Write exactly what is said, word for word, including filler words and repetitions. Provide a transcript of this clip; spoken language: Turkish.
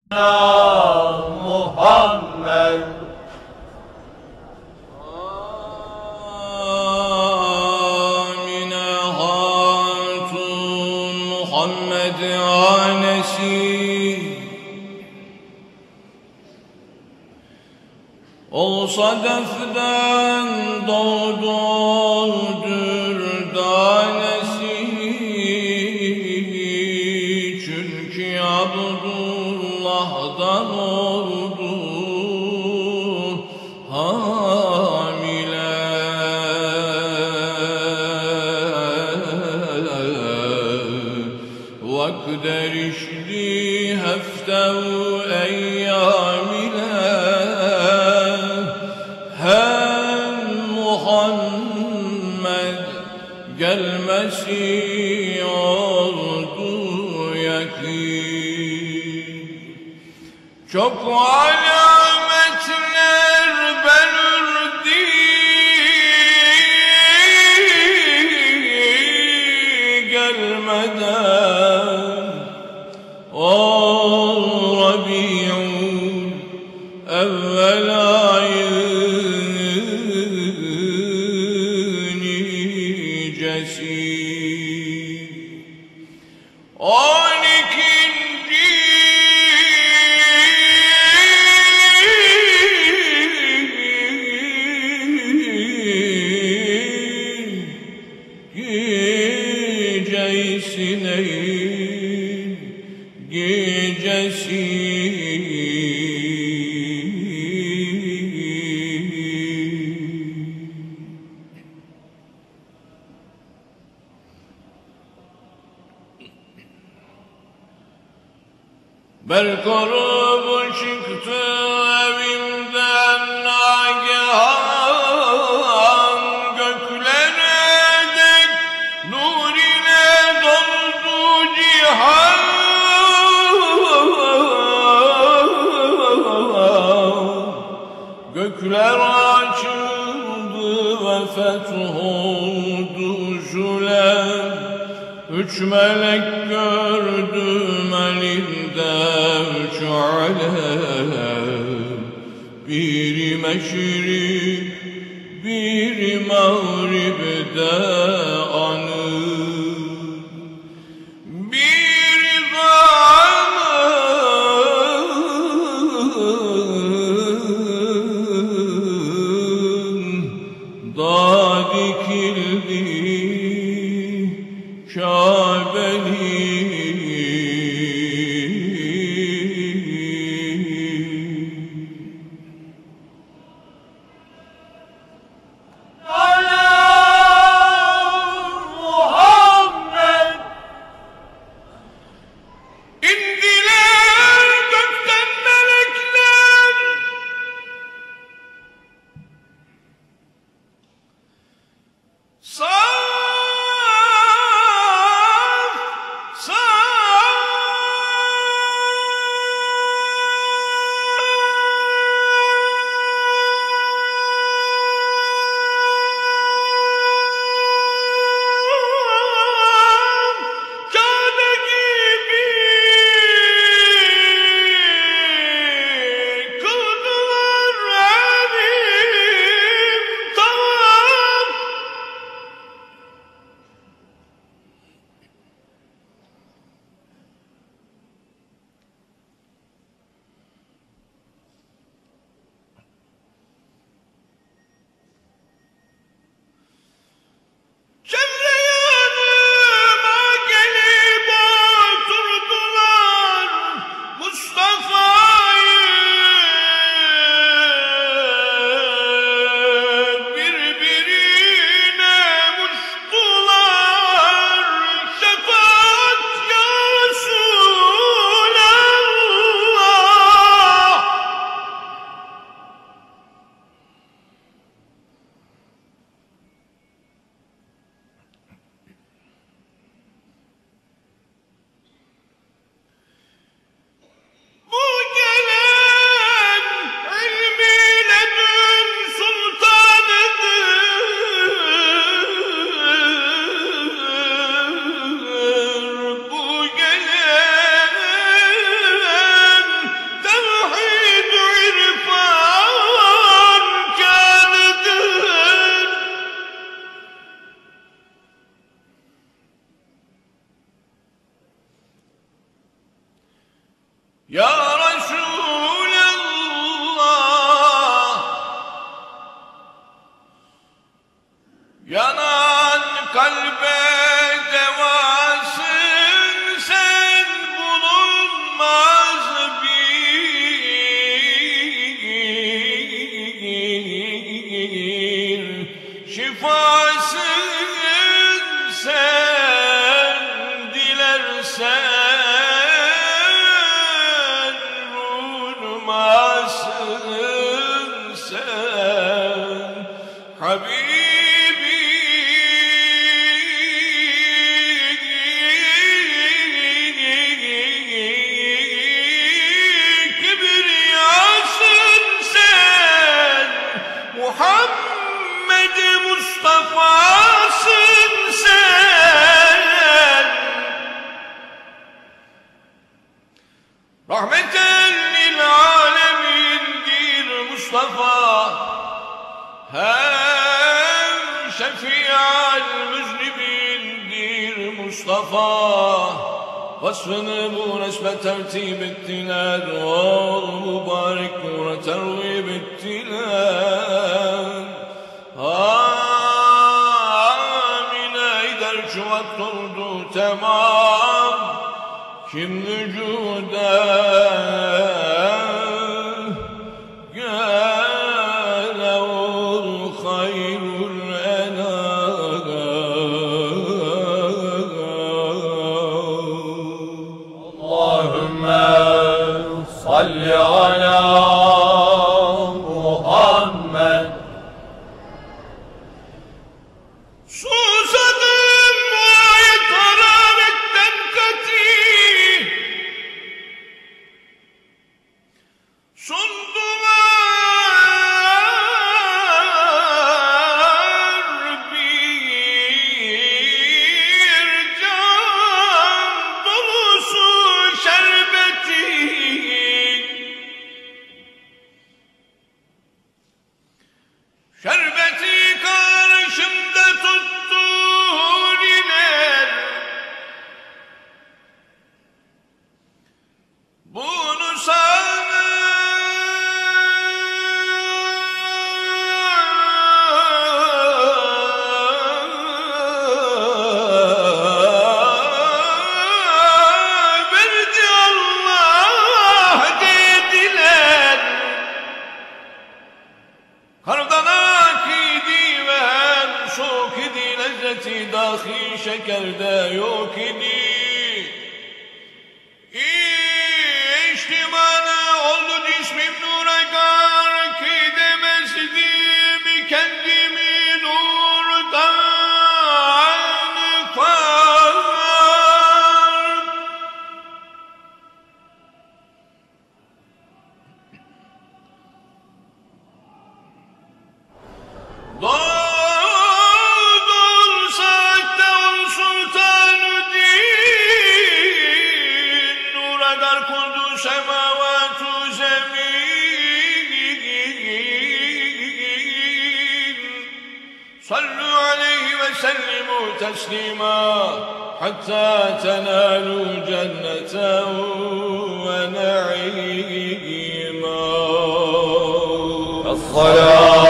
Muhammed Amine Hatun Muhammed annesi olsa defden doğdu dürdanesi, çünkü Abdullah'dan oldu hamile. Vakder işli heftev eyyam ile hem Muhammed gelmesi oldu yakin. Çok alametler belirdi gelmeden, o Rabi'ul evvel ayın nicesi. On ikinci gecesinin gecesi. Belkorup çıktı evimden nagihan, göklere dek nur ile doldu cihan. Gökler açıldı ve fetholdu şulen, üç melek gördüm elinde üç alem. Biri meşrik, biri mağribde anır, biri dağın da dikildi Kabe'nin. Bu Ya Resulallah, yanan kalbe devasın sen, bulunmaz bir şifasın sen, dilersen bulunmazsın sen Habibi. Kibriyasın sen, Muhammed Mustafa'sın sen, rahmeten lil alemindir Mustafa, hem şefi'al müznibindir Mustafa. Vasfını bu resme tertip ettiler, o mübarek nura tervib ettiler. Amine eder çuvat doldu tamam, kim vücuda gâle ol hayrul enâm. Allahümme salli ala Muhammed. Susadım bu ayet hararetten kati, sundular bir can dolusu şerbeti. Şerbeti karşımda tuttular, bunu sana verdi Allah dediler. Kardan ak idi ve hem soğuk idi, lezzeti dahi şekerde yok idi. İçtimana oldu cismim nuragar ki demezdim kendimi nurdan far. Doldursak da ol sultan-ı din, nura gar kondu semavat-ı zemin. Sallu aleyhi ve sellimu teslima, hatta tenalu cenneten ve na'ima. الصلاة